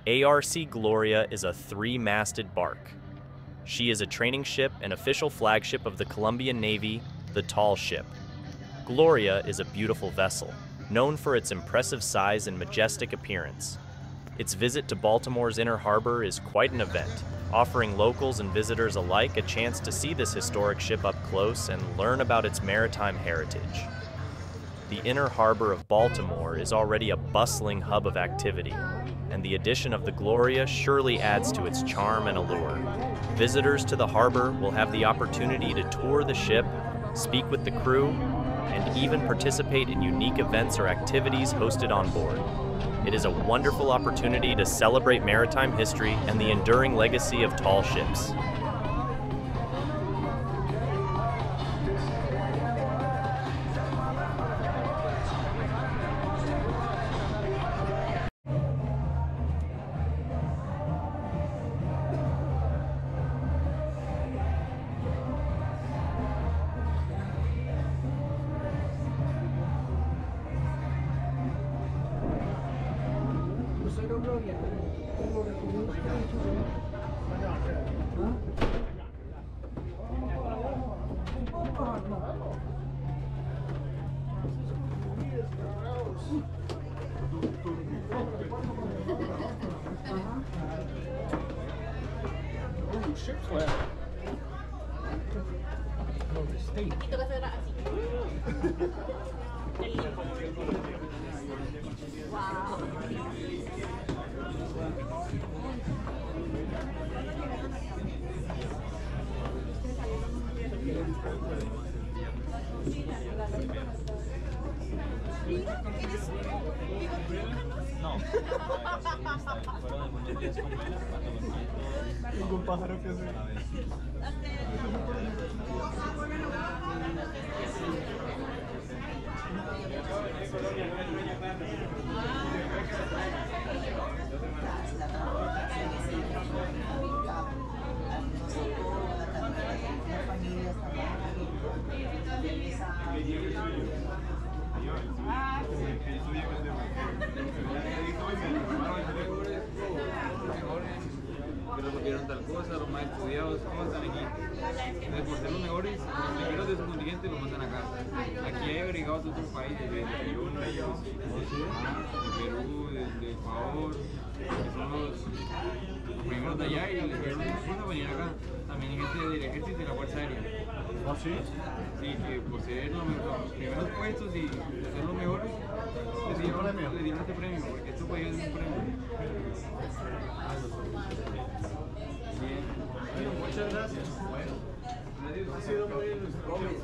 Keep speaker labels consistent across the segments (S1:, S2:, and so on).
S1: ARC Gloria is a three-masted bark. She is a training ship and official flagship of the Colombian Navy, the Tall Ship. Gloria is a beautiful vessel, known for its impressive size and majestic appearance. Its visit to Baltimore's Inner Harbor is quite an event, offering locals and visitors alike a chance to see this historic ship up close and learn about its maritime heritage. The Inner Harbor of Baltimore is already a bustling hub of activity, and the addition of the Gloria surely adds to its charm and allure. Visitors to the harbor will have the opportunity to tour the ship, speak with the crew, and even participate in unique events or activities hosted on board. It is a wonderful opportunity to celebrate maritime history and the enduring legacy of tall ships.
S2: Ships left. No, the state.
S3: Wow.
S2: No. Ningún pájaro que se...
S4: que resolvieron tal cosa, los más estudiados, ¿cómo están aquí? Entonces, por ser los mejores, los primeros de su contingente los mandan acá. Aquí hay agregados de otros países, de Perú, de Ecuador, que son los primeros de allá y les dijeron a venir acá. También hay gente del ejército y de la Fuerza Aérea.
S2: ¿Ah, sí?
S4: Sí, que por ser los primeros puestos y ser los mejores, le dieron este premio, porque esto puede ser un premio. Bien.
S2: Bueno, muchas gracias. Bueno, ha sido muy ilustrativo.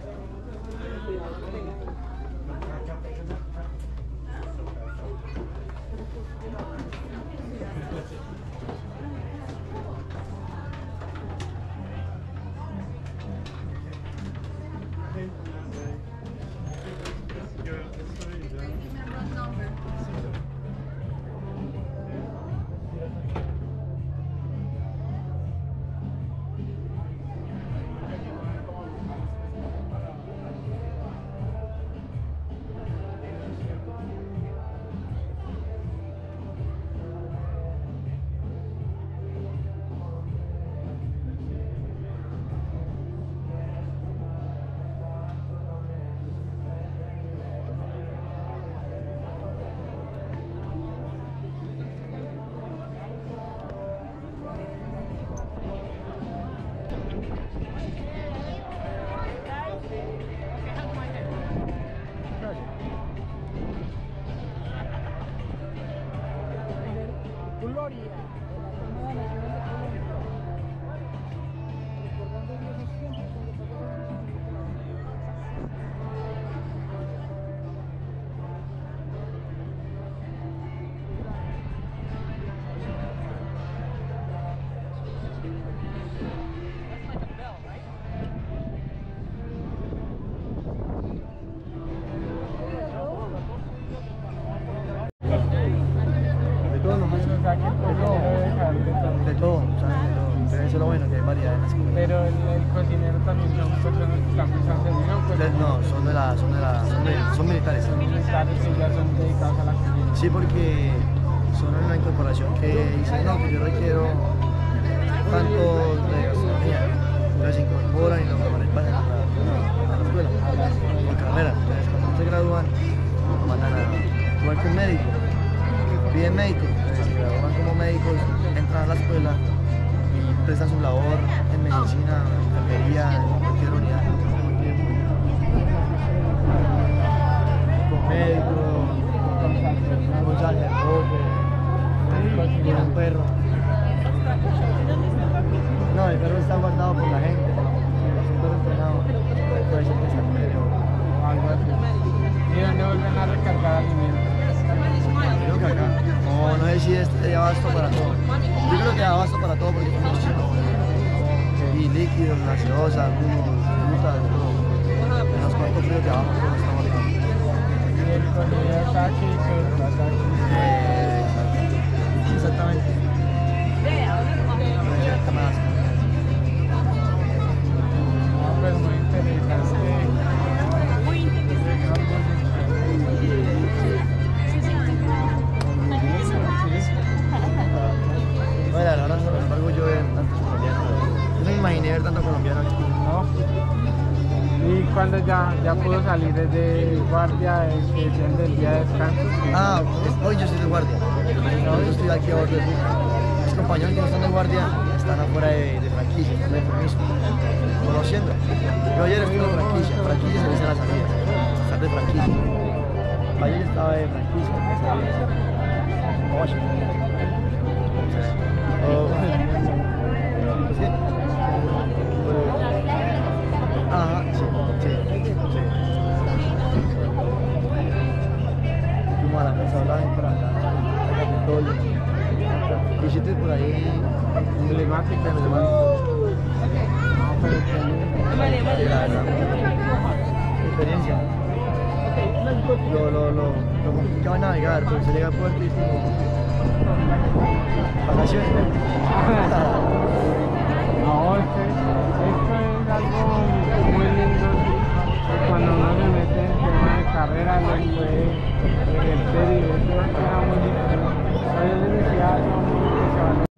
S5: De todo, ¿sabes? De todo. Pero eso es lo bueno, que hay variedad en las comidas.
S2: Pero el cocinero también son personas que están pensando en
S5: No, son militares.
S2: Son militares que ya son dedicados a la cocina.
S5: Sí, porque son una incorporación que dicen, no, que yo requiero tanto de gastronomía. Entonces se incorporan y los mejores pasan a la escuela, por carrera. Entonces cuando se gradúan, los mandan a igual que un médico. Piden médicos, entonces se gradúan como médicos, entran a la escuela y prestan su labor en medicina, en enfermería, en cualquier unidad. Con médicos, con sacerdote, con un perro. No, el perro está guardado por la gente, es un perro entrenado, puede ser que sea medio o algo así.
S2: ¿Y dónde vuelven a recargar alimentos?
S5: Creo que acá, no sé si este da abasto para todo. Yo creo que da abasto para todo porque tiene muchísimo. Y líquidos, gaseosas, jugos, frutas, todo. Menos cuánto frío que abajo todo está marcado.
S2: Y el contenido está aquí, pues está aquí.
S5: Exactamente.
S2: No, pues muy interesante.
S5: No, la verdad no me orgullo ver tantos colombianos. Yo no me imaginé ver tantos colombianos aquí.
S2: ¿No? Y cuando ya pudo salir desde guardia, del día de descanso.
S5: Ah, hoy yo soy de guardia. Yo estoy aquí a bordo de mis compañeros que no están de guardia están afuera de franquicia, están de permiso, conociendo. Yo ayer estuve de franquicia se dice la salida, estar de franquicia. Ayer estaba de franquicia, Washington. Sí. Ajá, sí. Como a la mesa hablaban por acá, Capitolio. Y sitios por ahí emblemáticos.
S2: No, pero que
S5: La verdad, experiencia. Lo complicado es navegar, porque se llega al puerto y es como vacaciones.
S2: no, esto es algo muy lindo. Cuando uno se mete en tema de carrera, lo puede ejercer y es una cosa muy difícil. A veces decía, no, que se van a...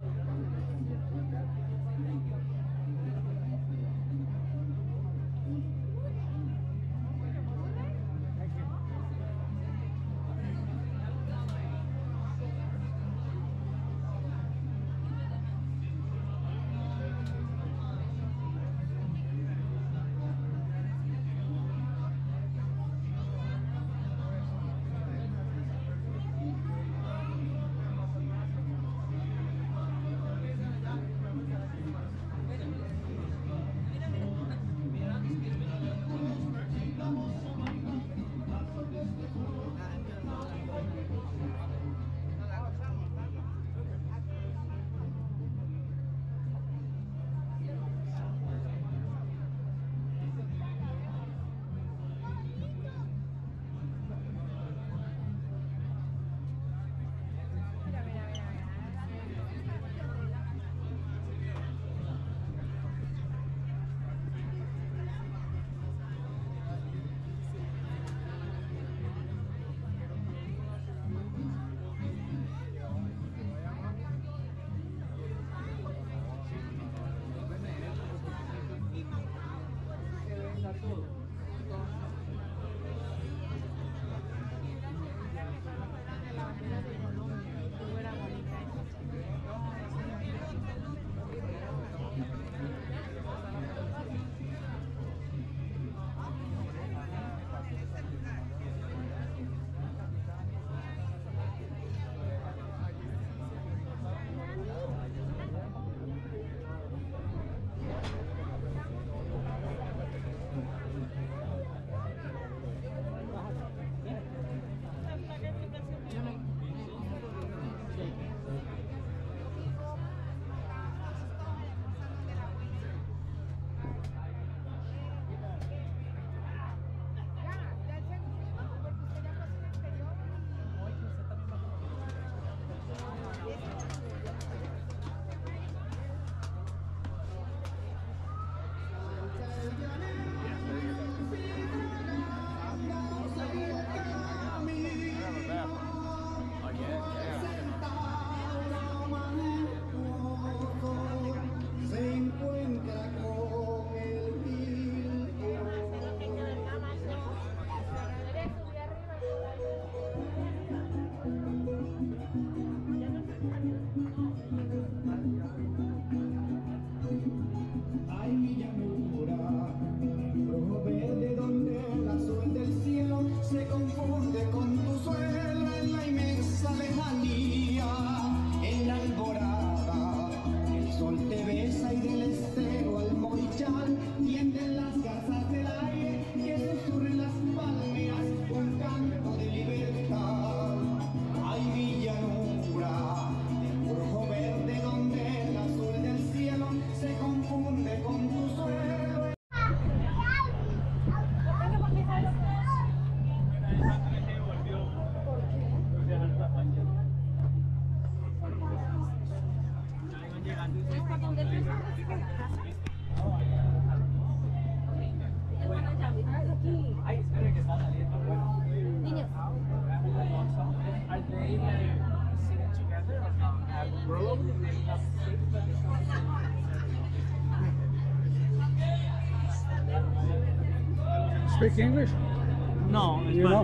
S2: Speak English?
S6: No,
S2: You know?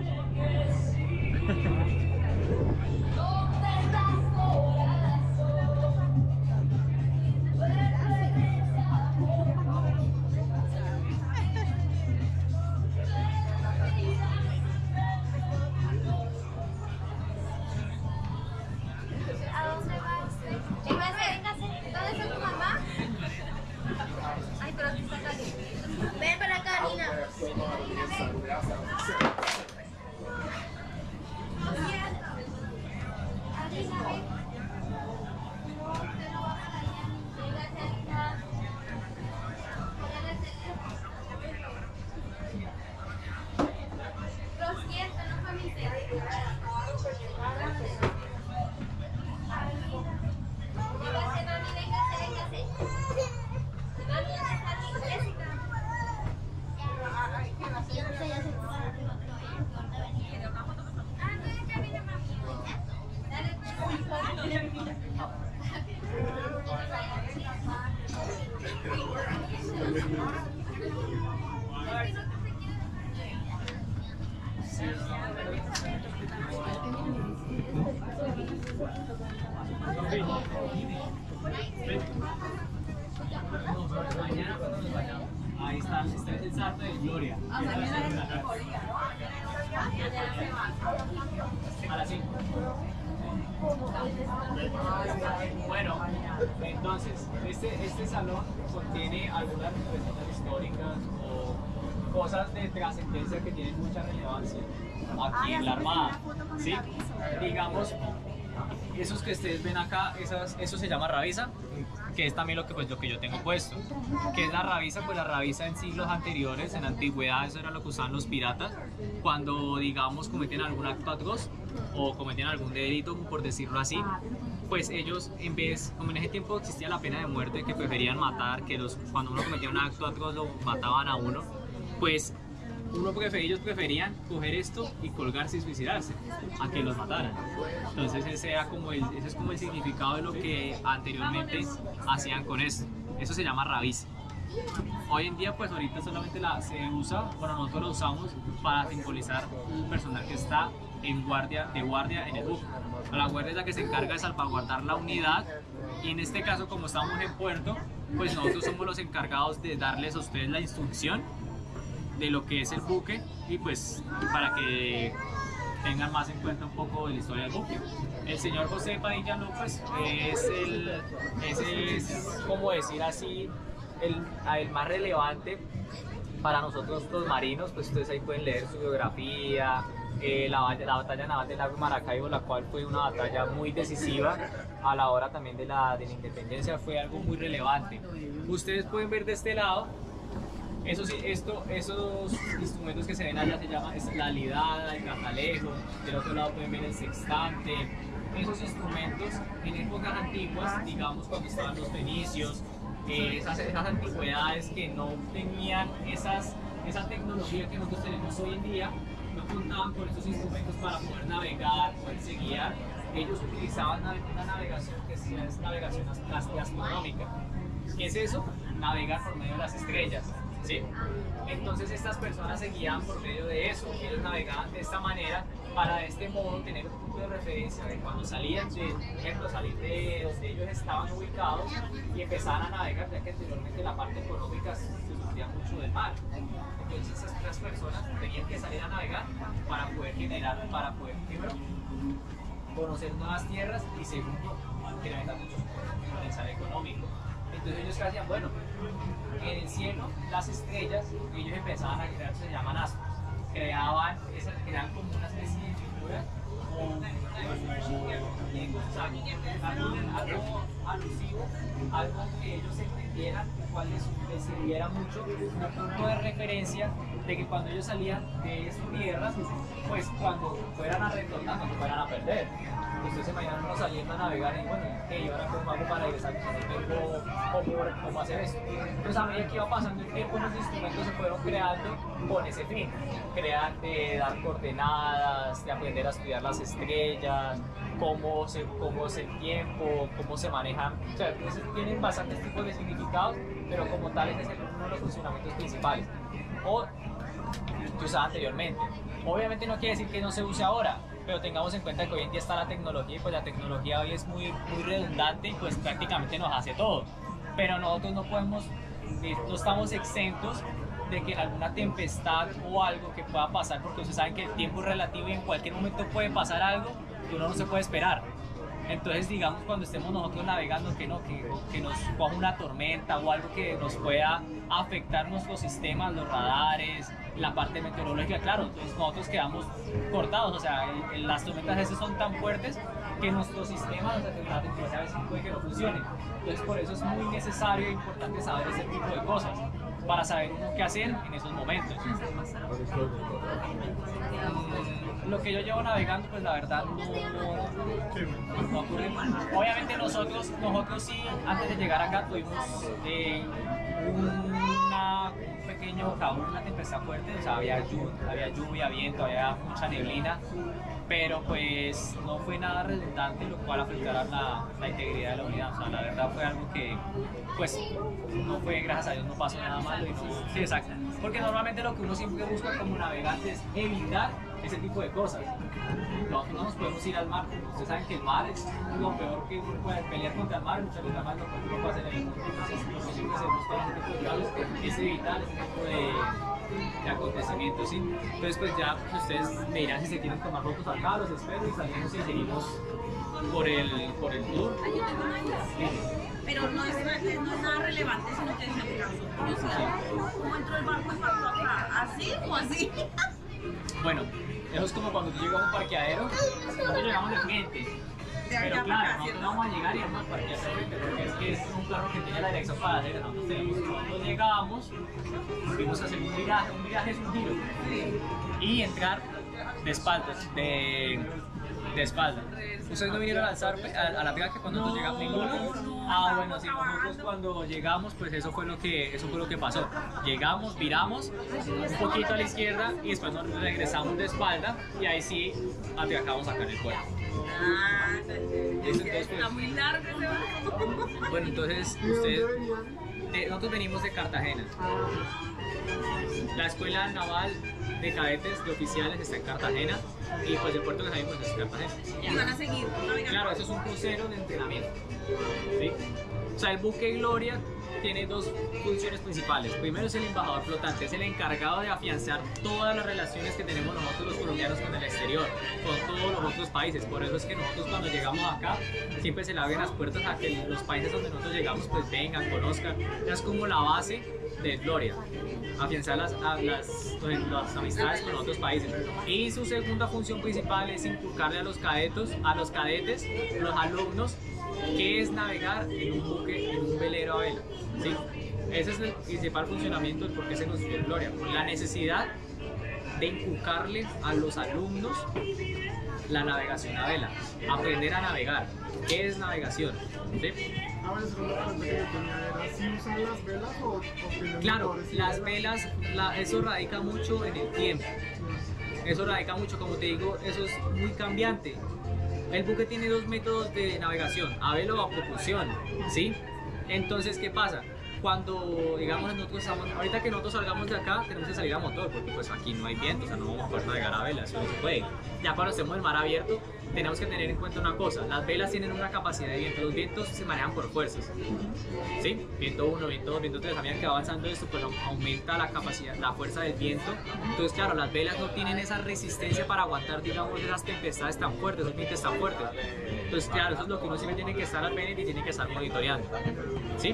S3: ¿A dónde vas? ¿Dónde está tu mamá? Ay, pero aquí está Karina. Ven para acá, Karina. Karina, ven. Karina, ven. Lo siento, no fue mi idea.
S6: Ahí está, este es el salto de Gloria. A las 5. Bueno, entonces, este salón contiene algunas representaciones históricas o cosas de trascendencia que tienen mucha relevancia aquí en la Armada. ¿Sí? Digamos, esos que ustedes ven acá, eso se llama rabisa, que es también lo que yo tengo puesto. ¿Qué es la rabisa? Pues la rabisa en siglos anteriores, en la antigüedad, eso era lo que usaban los piratas cuando, digamos, cometen algún acto atroz o cometen algún delito, por decirlo así. Pues ellos, en vez, como en ese tiempo existía la pena de muerte, que preferían matar, cuando uno cometía un acto atroz lo mataban a uno, pues ellos preferían coger esto y colgarse y suicidarse a que los mataran. Entonces ese es como el significado de lo que anteriormente hacían con esto. Eso se llama rabisa. Hoy en día, pues ahorita solamente se usa, bueno, nosotros lo usamos para simbolizar un personal que está de guardia en el buque. La guardia es la que se encarga de salvaguardar la unidad, y en este caso, como estamos en puerto, pues nosotros somos los encargados de darles a ustedes la instrucción de lo que es el buque, y pues para que tengan más en cuenta un poco de la historia del buque. El señor José Padilla López es como decir así, el más relevante para nosotros los marinos. Pues ustedes ahí pueden leer su biografía, la batalla naval del lago Maracaibo, la cual fue una batalla muy decisiva a la hora también de la independencia, fue algo muy relevante. Ustedes pueden ver de este lado, esos instrumentos que se ven allá se llaman la lidada, el catalejo. Del otro lado pueden ver el sextante. Esos instrumentos en épocas antiguas, digamos cuando estaban los fenicios, esas antigüedades que no tenían esa tecnología que nosotros tenemos hoy en día, no contaban con esos instrumentos para poder navegar, poderse guiar. Ellos utilizaban una navegación que es navegación astronómica. ¿Qué es eso? Navegar por medio de las estrellas. ¿Sí? Entonces estas personas se guiaban por medio de eso, ellos navegaban de esta manera para de este modo tener un punto de referencia de cuando salían salir de donde ellos estaban ubicados y empezaban a navegar, ya que anteriormente la parte económica se sufría mucho del mar. Entonces estas personas tenían que salir a navegar para poder primero conocer nuevas tierras y segundo generar mucho potencial económico. Entonces ellos hacían, bueno, en el cielo las estrellas, ellos empezaban a crear, se llaman astros, creaban como una especie de figura, o algo alusivo, algo que ellos entendieran, cuál les sirviera mucho, un punto de referencia de que cuando ellos salían de esta tierra, pues cuando fueran a retornar, no se fueran a perder. Ustedes se imaginan uno saliendo a navegar y bueno, ¿y ahora cómo hago para regresar? ¿Cómo hacer eso? Entonces a medida que iba pasando el tiempo, los instrumentos se fueron creando con ese fin, de dar coordenadas, de aprender a estudiar las estrellas, cómo es el tiempo, cómo se manejan, o sea, entonces tienen bastantes tipos de significados, pero como tal ese es uno de los funcionamientos principales, o que usaba anteriormente. Obviamente no quiere decir que no se use ahora, pero tengamos en cuenta que hoy en día está la tecnología y pues la tecnología hoy es muy redundante y pues prácticamente nos hace todo. Pero nosotros no estamos exentos de que en alguna tempestad o algo que pueda pasar, porque ustedes saben que el tiempo es relativo y en cualquier momento puede pasar algo que uno no se puede esperar. Entonces, digamos, cuando estemos nosotros navegando, que nos coja una tormenta o algo que nos pueda afectar nuestros sistemas, los radares, la parte meteorológica, claro, entonces nosotros quedamos cortados, o sea, las tormentas esas son tan fuertes que nuestros sistemas, o sea, la tecnología a veces puede que no funcione. Entonces, por eso es muy necesario e importante saber ese tipo de cosas, para saber uno qué hacer en esos momentos. Lo que yo llevo navegando, pues la verdad no ocurre. Obviamente nosotros sí, antes de llegar acá tuvimos un pequeño caos, una tempestad fuerte, o sea, había lluvia, viento, había mucha neblina, pero pues no fue nada redundante, lo cual afectara la integridad de la unidad. O sea, la verdad fue algo que, pues, no fue, gracias a Dios, no pasó nada malo. Sí, exacto. Porque normalmente lo que uno siempre busca como navegante es evitar ese tipo de cosas. Nosotros no nos podemos ir al mar, porque ustedes saben que el mar es lo peor que uno puede pelear contra el mar, muchas veces más lo que uno pasa en el mundo. Entonces, lo que siempre se busca en este tipo de casos es evitar ese tipo de acontecimientos, ¿sí? Entonces, pues ya ustedes me dirán si se quieren tomar fotos acá, los espero y salimos y seguimos por el tour.
S7: Pero no es nada relevante, sino que me causó curiosidad. ¿Cómo entró el barco acá? ¿Así o así?
S6: Bueno, eso es como cuando tú llegas a un parqueadero, nosotros llegamos de frente. Pero claro, nosotros no vamos a llegar y vamos a parquear de frente, porque es que es un carro que tiene la dirección para hacer. Nosotros llegamos, fuimos a hacer un viraje es un giro, y entrar de espaldas, de espalda. ¿Ustedes no vinieron a alzar a la pega que cuando nosotros llegamos? ¿Ninguno? Bueno, sí, nosotros cuando llegamos, pues eso fue lo que pasó. Llegamos, viramos un poquito a la izquierda y después nos regresamos de espalda y ahí sí atracamos acá en el puerto. Entonces,
S7: Está muy largo ese barco.
S6: Bueno, entonces nosotros venimos de Cartagena. La escuela naval de cadetes de oficiales está en Cartagena y pues el puerto que salimos es Cartagena.
S7: Y van a seguir navegando.
S6: Claro, eso es un crucero de entrenamiento, ¿sí? O sea, el buque Gloria tiene dos funciones principales. Primero es el embajador flotante, es el encargado de afianzar todas las relaciones que tenemos nosotros los colombianos con el exterior, con todos los otros países. Por eso es que nosotros cuando llegamos acá siempre se le abren las puertas a que los países donde nosotros llegamos pues vengan, conozcan. Es como la base de Gloria, afianzar las amistades con otros países. Y su segunda función principal es inculcarle a los cadetes, los alumnos, qué es navegar en un buque, en un velero a vela, ¿sí? Ese es el principal funcionamiento del por qué se construyó Gloria, por la necesidad de inculcarle a los alumnos la navegación a vela, aprender a navegar. ¿Qué es navegación? ¿Sí?
S2: ¿Sí usan las velas o
S6: claro, las velas, eso radica mucho en el tiempo. Eso radica mucho, como te digo, eso es muy cambiante. El buque tiene dos métodos de navegación, a vela o a propulsión, ¿sí? Entonces, ¿qué pasa? Cuando, digamos, ahorita que nosotros salgamos de acá, tenemos que salir a motor, porque pues aquí no hay viento, o sea, no vamos a poder navegar a vela, eso no se puede. Ya cuando estemos en mar abierto, tenemos que tener en cuenta una cosa, las velas tienen una capacidad de viento, los vientos se manejan por fuerzas, ¿sí? Viento 1, viento 2, viento 3, a medida que va avanzando esto, pues aumenta la capacidad, la fuerza del viento. Entonces, claro, las velas no tienen esa resistencia para aguantar, digamos, esas tempestades tan fuertes, esos vientos tan fuertes. Entonces, claro, eso es lo que uno siempre tiene que estar al pendiente y tiene que estar monitoreando, ¿sí?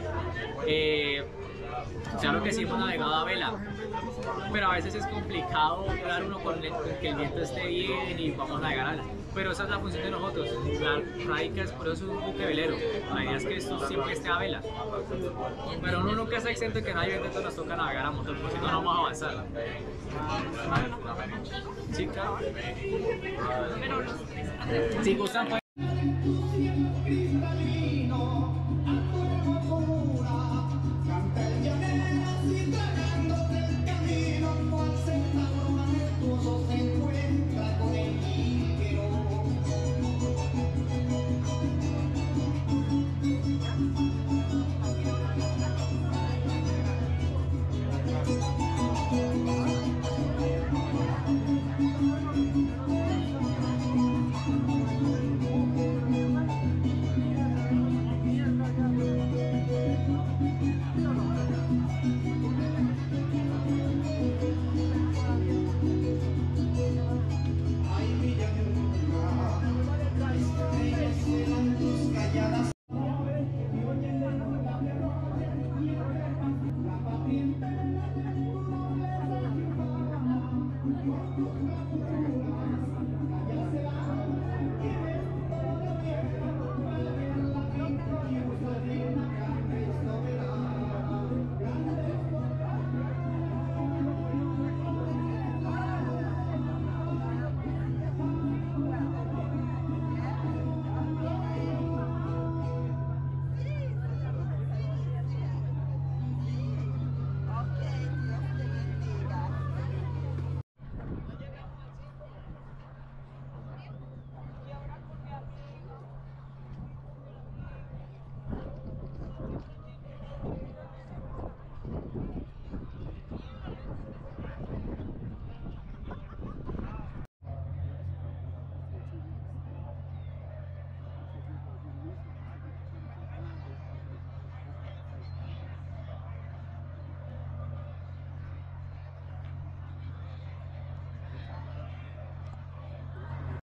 S6: Claro que sí hemos navegado a vela, pero a veces es complicado lograr uno con que el viento esté bien y vamos a navegar Pero esa es la función de nosotros. La radica es por eso es un buque velero. La idea es que esto siempre esté a vela. Pero uno nunca está exento de que nadie entonces nos toca navegar a motor, porque si no, no vamos a avanzar. Sí, claro. Si gustan, pues.
S8: Canta el llanero, así tragándote el camino, por sentar.